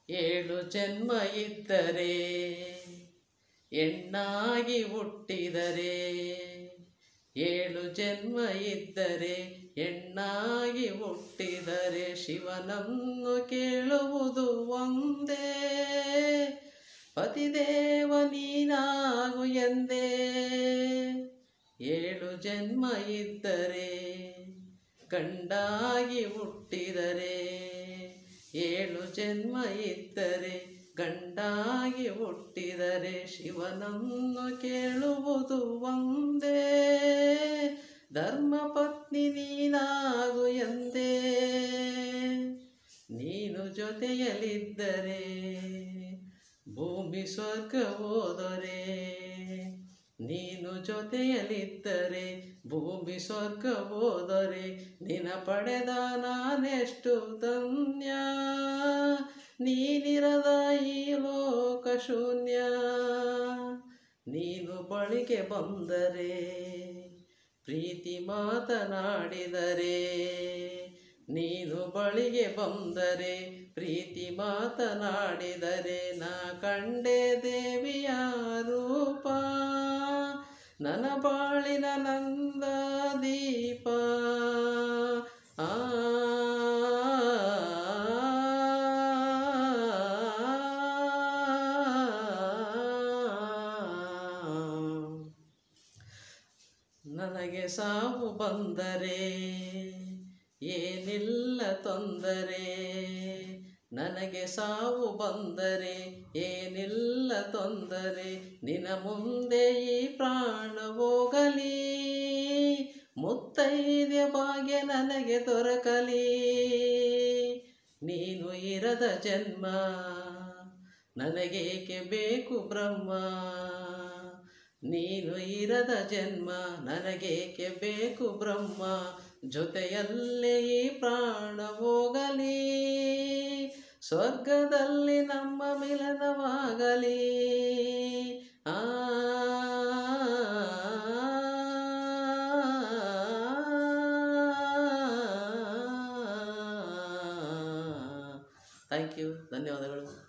ಏಳು ಜನ್ಮ ಇದ್ದರೆ ಹೆಣ್ಣಾಗಿ ಹುಟ್ಟಿದರೆ, ಏಳು ಜನ್ಮ ಇದ್ದರೆ ಹೆಣ್ಣಾಗಿ ಹುಟ್ಟಿದರೆ, ಶಿವನನ್ನು ಕೇಳುವುದು ಒಂದೇ, ಪತಿದೇವ ನೀನಾಗು ಎಂದೇ. ಏಳು ಜನ್ಮ ಇದ್ದರೆ ಗಂಡಾಗಿ ಹುಟ್ಟಿದರೆ, ಏಳು ಜನ್ಮ ಇದ್ದರೆ ಗಂಡಾಗಿ ಹುಟ್ಟಿದರೆ, ಶಿವನನ್ನು ಕೇಳುವುದು ಒಂದೇ, ಧರ್ಮಪತ್ನಿ ನೀನಾಗು ಎಂದೇ. ನೀನು ಜೊತೆಯಲ್ಲಿದ್ದರೆ ಭೂಮಿ ಸ್ವರ್ಗ ಹೋದರೆ, ನೀನು ಜೊತೆಯಲ್ಲಿದ್ದರೆ ಭೂಮಿ ಸ್ವರ್ಗ ಹೋದರೆ, ನಿನ ಪಡೆದ ನಾನೆಷ್ಟು ಧನ್ಯ, ನೀನಿರದ ಈ ಲೋಕ ಶೂನ್ಯ. ನೀನು ಬಳಿಗೆ ಬಂದರೆ ಪ್ರೀತಿ ಮಾತನಾಡಿದರೆ, ನೀನು ಬಳಿಗೆ ಬಂದರೆ ಪ್ರೀತಿ ಮಾತನಾಡಿದರೆ, ನಾ ಕಂಡೆ ದೇವಿಯ ರೂಪ, ನನ್ನ ಬಾಳಿನ ನಂದ ದೀಪ. ನನಗೆ ಸಾವು ಬಂದರೆ ಏನಿಲ್ಲ ತೊಂದರೆ, ನನಗೆ ಸಾವು ಬಂದರೆ ಏನಿಲ್ಲ ತೊಂದರೆ, ನಿನ ಮುಂದೆ ಈ ಪ್ರಾಣ ಹೋಗಲಿ, ಮುತ್ತೈದೆ ಭಾಗ್ಯ ನನಗೆ ದೊರಕಲಿ. ನೀನು ಇರದ ಜನ್ಮ ನನಗೇಕೆ ಬೇಕು ಬ್ರಹ್ಮ, ನೀನು ಇರದ ಜನ್ಮ ನನಗೇಕೆ ಬೇಕು ಬ್ರಹ್ಮ, ಜೊತೆಯಲ್ಲೇ ಈ ಪ್ರಾಣ ಹೋಗಲಿ, ಸ್ವರ್ಗದಲ್ಲಿ ನಮ್ಮ ಮಿಲನವಾಗಲಿ. ಥ್ಯಾಂಕ್ ಯು, ಧನ್ಯವಾದಗಳು.